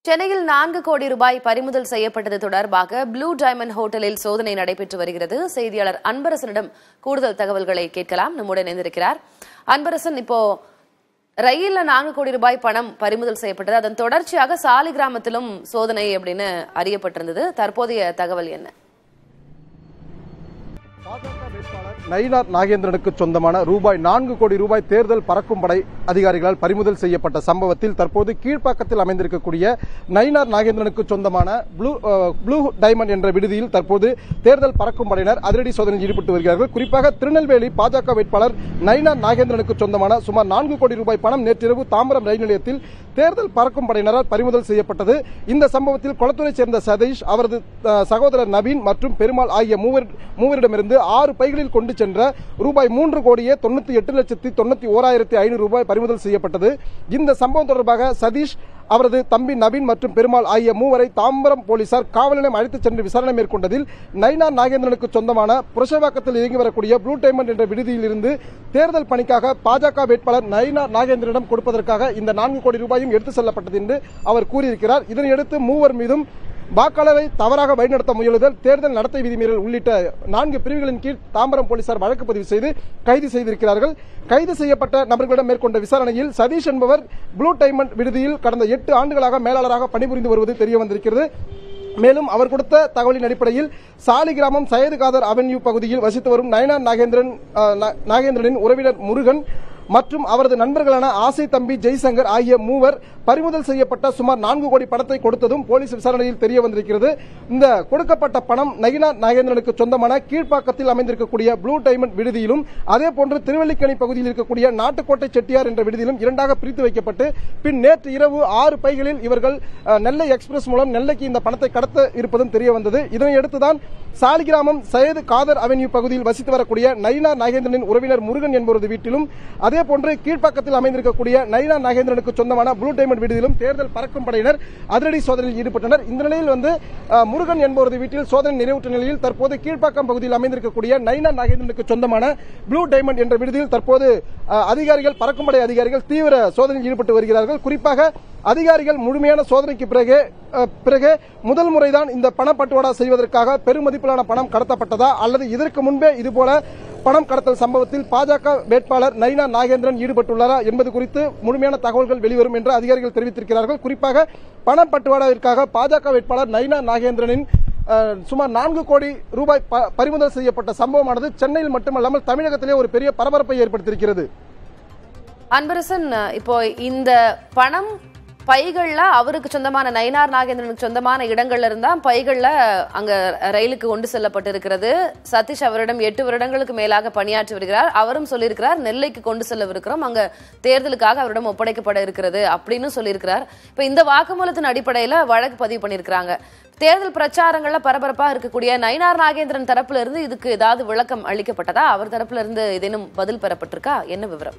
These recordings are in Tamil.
சென்னையில் 4 கோடி ரூபாய் பறிமுதல் செய்யப்பட்டது தொடர்பாக ப்ளூ டைமண்ட் ஹோட்டலில் சோதனை நடைபெற்று வருகிறது. செய்தியாளர் அன்பரசனிடம் கூடுதல் தகவல்களை கேட்கலாம். நம்முடன் இணைந்திருக்கிறார் அன்பரசன். இப்போ ரயில்ல 4 கோடி ரூபாய் பணம் பறிமுதல் செய்யப்பட்டது. அதன் தொடர்ச்சியாக சாலிகிராமத்திலும் சோதனை அப்படின்னு அறியப்பட்டிருந்தது. தற்போதைய தகவல் என்ன? பாஜக வேட்பாளர் நயினார் நாகேந்திரனுக்கு சொந்தமான ரூபாய் 4 கோடி ரூபாய் தேர்தல் பறக்கும் படை அதிகாரிகளால் பறிமுதல் செய்யப்பட்ட சம்பவத்தில் தற்போது கீழ்ப்பாக்கத்தில் அமைந்திருக்கக்கூடிய நயினார் நாகேந்திரனுக்கு சொந்தமான ப்ளூ டைமண்ட் என்ற விடுதியில் தற்போது தேர்தல் பறக்கும் படையினர் அதிரடி சோதனையில் ஈடுபட்டு வருகிறார்கள். குறிப்பாக திருநெல்வேலி பாஜக வேட்பாளர் நயினார் நாகேந்திரனுக்கு சொந்தமான சுமார் 4 கோடி ரூபாய் பணம் நேற்றிரவு தாம்பரம் ரயில் நிலையத்தில் தேர்தல் பறக்கும் படையினரால் பறிமுதல் செய்யப்பட்டது. இந்த சம்பவத்தில் கொளத்தூரைச் சேர்ந்த சதீஷ், அவரது சகோதரர் நவீன் மற்றும் பெருமாள் ஆகிய மூவரிடமிருந்து 6 பைகளில் கொண்டு சென்ற ரூபாய் 3 கோடியே 98,91,500 ரூபாய் பறிமுதல் செய்யப்பட்டது. இந்த சம்பவம் தொடர்பாக சதீஷ், அவரது தம்பி நவீன் மற்றும் பெருமாள் ஆகிய மூவரை தாம்பரம் போலீசார் காவல் நிலையம் அழைத்துச் சென்று விசாரணை மேற்கொண்டதில் நயினார் நாகேந்திரனுக்கு சொந்தமான புரஷவாக்கத்தில் இயங்கி வரக்கூடிய ப்ளூ டைமண்ட் என்ற விடுதியில் இருந்து தேர்தல் பணிக்காக பாஜக வேட்பாளர் நயினார் நாகேந்திரனிடம் கொடுப்பதற்காக இந்த 4 கோடி ரூபாயும் எடுத்து செல்லப்பட்டது என்று அவர் கூறியிருக்கிறார். இதனையடுத்து மூவர் மீதும் வாக்காளரை தவறாக வழிநடத்த முயலுதல், தேர்தல் நடத்தை விதிமீறல் உள்ளிட்ட 4 பிரிவுகளின் கீழ் தாம்பரம் போலீசார் வழக்கு பதிவு செய்து கைது செய்திருக்கிறார்கள். கைது செய்யப்பட்ட நபர்களிடம் மேற்கொண்ட விசாரணையில் சதீஷ் என்பவர் ப்ளூ டைமண்ட் விடுதியில் கடந்த 8 ஆண்டுகளாக மேலாளராக பணிபுரிந்து வருவது தெரிய வந்திருக்கிறது. மேலும் அவர் கொடுத்த தகவலின் அடிப்படையில் சாலிகிராமம் சையது காதர் அவென்யூ பகுதியில் வசித்து வரும் நயினார் நாகேந்திரனின் உறவினர் முருகன் மற்றும் அவரது நண்பர்களான ஆசை தம்பி ஜெய்சங்கர் ஆகிய மூவர் பறிமுதல் செய்யப்பட்ட சுமார் 4 கோடி பணத்தை கொடுத்ததும் போலீஸ் விசாரணையில் தெரிய வந்திருக்கிறது. இந்த கொடுக்கப்பட்ட பணம் நயினார் நாகேந்திரனுக்கு சொந்தமான கீழ்ப்பாக்கத்தில் அமைந்திருக்கக்கூடிய ப்ளூ டைமண்ட் விடுதியிலும் அதேபோன்று திருவல்லிக்கேணி பகுதியில் இருக்கக்கூடிய நாட்டுக்கோட்டை செட்டியார் என்ற விடுதியிலும் இரண்டாக பிரித்து வைக்கப்பட்டு பின் நேற்று இரவு 6 பைகளில் இவர்கள் நெல்லை எக்ஸ்பிரஸ் மூலம் நெல்லைக்கு இந்த பணத்தை கடத்த இருப்பதும் தெரிய வந்தது. இதனையடுத்துதான் சாலிகிராமம் சையது காதர் அவென்யூ பகுதியில் வசித்து வரக்கூடிய நயினார் நாகேந்திரனின் உறவினர் முருகன் என்பவரது வீட்டிலும் அதேபோன்று கீழ்ப்பாக்கத்தில் அமைந்திருக்கக்கூடிய நயினார் நாகேந்திரனுக்கு சொந்தமான ப்ளூ டைமண்ட் விடுதியிலும் தேர்தல் பறக்கும் படையினர் அதிரடி சோதனையில் ஈடுபட்டனர். இந்த நிலையில் முருகன் என்பவரது வீட்டில் சோதனை நிறைவுற்ற நிலையில் தற்போது கீழ்ப்பாக்கம் பகுதியில் அமைந்திருக்கக்கூடிய நயினார் நாகேந்திரனுக்கு சொந்தமான ப்ளூ டைமண்ட் என்ற விடுதியில் தற்போது அதிகாரிகள், பறக்கும் படை அதிகாரிகள் தீவிர சோதனையில் ஈடுபட்டு வருகிறார்கள். குறிப்பாக அதிகாரிகள் முழுமையான சோதனைக்கு பிறகு முதல் முறைதான் இந்த பணப்பட்டுவாடா செய்வதற்காக பெருமதிப்பிலான பணம் கடத்தப்பட்டதா அல்லது இதற்கு முன்பே இதுபோல பணம் கடத்தல் சம்பவத்தில் பாஜக வேட்பாளர் நயினார் நாகேந்திரன் ஈடுபட்டுள்ளாரா என்பது குறித்து முழுமையான தகவல்கள் வெளிவரும் என்று அதிகாரிகள் தெரிவித்திருக்கிறார்கள். குறிப்பாக பணப்பட்டுவாடாவிற்காக பாஜக வேட்பாளர் நயினார் நாகேந்திரனின் சுமார் 4 கோடி ரூபாய் பறிமுதல் செய்யப்பட்ட சம்பவமானது சென்னையில் மட்டுமல்லாமல் தமிழகத்திலே ஒரு பெரிய பரபரப்பை ஏற்படுத்தியிருக்கிறது. அன்பரசன், இப்போ இந்த பணம் பைகள்ல அவருக்கு சொந்தமான நயினார் நாகேந்திரனுக்கு சொந்தமான இடங்கள்ல இருந்தா பைகள்ல அங்க ரயிலுக்கு கொண்டு செல்லப்பட்டிருக்கிறது. சதீஷ் அவரிடம் 8 வருடங்களுக்கு மேலாக பணியாற்றி வருகிறார். அவரும் சொல்லியிருக்கிறார், நெல்லைக்கு கொண்டு செல்லவிருக்கிறோம், அங்க தேர்தலுக்காக அவரிடம் ஒப்படைக்கப்பட இருக்கிறது அப்படின்னு சொல்லியிருக்கிறார். இப்ப இந்த வாக்குமூலத்தின் அடிப்படையில வழக்கு பதிவு பண்ணியிருக்கிறாங்க. தேர்தல் பிரச்சாரங்கள்ல பரபரப்பா இருக்கக்கூடிய நயினார் நாகேந்திரன் தரப்புல இருந்து இதுக்கு ஏதாவது விளக்கம் அளிக்கப்பட்டதா? அவர் தரப்புல இருந்து ஏதேனும் பதில் பெறப்பட்டிருக்கா? என்ன விவரம்?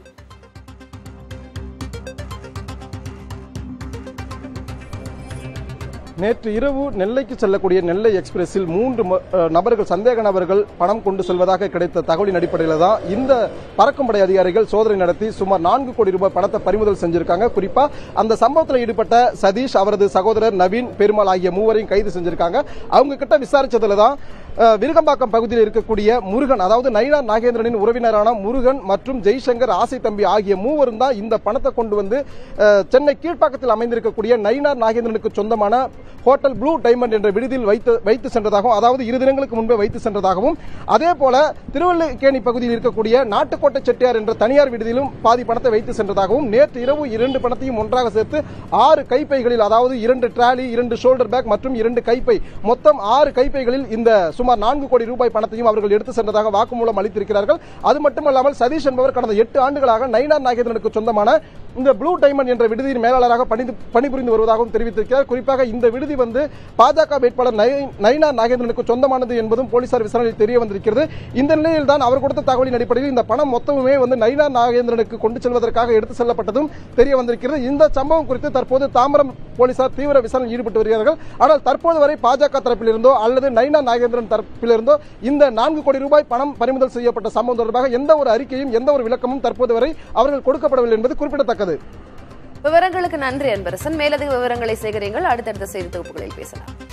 நேற்று இரவு நெல்லைக்கு செல்லக்கூடிய நெல்லை எக்ஸ்பிரஸில் 3 சந்தேக நபர்கள் பணம் கொண்டு செல்வதாக கிடைத்த தகவலின் அடிப்படையில் தான் இந்த பறக்கும் படை அதிகாரிகள் சோதனை நடத்தி சுமார் 4 கோடி ரூபாய் பணத்தை பறிமுதல் செஞ்சிருக்காங்க. குறிப்பா அந்த சம்பவத்தில் ஈடுபட்ட சதீஷ், அவரது சகோதரர் நவீன், பெருமாள் ஆகிய மூவரையும் கைது செஞ்சிருக்காங்க. அவங்க கிட்ட விசாரிச்சதுல தான் விருகம்பாக்கம் பகுதியில் இருக்கக்கூடிய முருகன், அதாவது நயினார் நாகேந்திரனின் உறவினரான முருகன் மற்றும் ஜெய்சங்கர், ஆசை தம்பி ஆகிய மூவரும் தான் இந்த பணத்தை கொண்டு வந்து சென்னை கீழ்ப்பாக்கத்தில் அமைந்திருக்கக்கூடிய நயினார் நாகேந்திரனுக்கு சொந்தமான ஹோட்டல் ப்ளூ டைமண்ட் என்ற விடுதியில் வைத்து சென்றதாகவும், அதாவது 2 தினங்களுக்கு முன்பே வைத்து சென்றதாகவும், அதே போல திருவல்லிக்கேணி பகுதியில் இருக்கக்கூடிய நாட்டுக்கோட்டை செட்டியார் என்ற தனியார் விடுதியிலும் பாதி பணத்தை வைத்து சென்றதாகவும், நேற்று இரவு 2 பணத்தையும் ஒன்றாக சேர்த்து 6 கைப்பைகளில், அதாவது 2 டிராலி, 2 ஷோல்டர் பேக் மற்றும் 2 கைப்பை, மொத்தம் 6 கைப்பைகளில் இந்த சுமார் 4 கோடி ரூபாய் பணத்தையும் அவர்கள் எடுத்து சென்றதாக வாக்குமூலம் அளித்திருக்கிறார்கள். அது மட்டுமல்லாமல் சதீஷ் என்பவர் கடந்த 8 ஆண்டுகளாக நயினார் நாகேந்திரனுக்கு சொந்தமான இந்த ப்ளூ டைமண்ட் என்ற விடுதியின் மேலாளராக பணிபுரிந்து வருவதாகவும் தெரிவித்திருக்கிறார். குறிப்பாக இந்த விடுதி பாஜக வேட்பாளர் நயினார் நாகேந்திரனுக்கு சொந்தமானது என்பதும் போலீசார் விசாரணையில் தெரிய வந்திருக்கிறது. இந்த நிலையில் தான் அவர் கொடுத்த தகவலின் அடிப்படையில் இந்த பணம் மொத்தமுமே நயினார் நாகேந்திரனுக்கு கொண்டு செல்வதற்காக எடுத்து செல்லப்பட்டதும் தெரிய வந்திருக்கிறது. இந்த சம்பவம் குறித்து தற்போது தாம்பரம் போலீசார் தீவிர விசாரணையில் ஈடுபட்டு வருகிறார்கள். ஆனால் தற்போது வரை பாஜக தரப்பிலிருந்தோ அல்லது நயினார் நாகேந்திரன் தரப்பிலிருந்தோ இந்த 4 கோடி ரூபாய் பணம் பறிமுதல் செய்யப்பட்ட சம்பவம் தொடர்பாக எந்த ஒரு அறிக்கையும் எந்த ஒரு விளக்கமும் தற்போது வரை அவர்கள் கொடுக்கப்படவில்லை என்பது குறிப்பிடத்தக்கது. விவரங்களுக்கு நன்றி அன்பரசன். மேலதிக விவரங்களை சேகரியுங்கள். அடுத்தடுத்த செய்தி தொகுப்புகளில் பேசலாம்.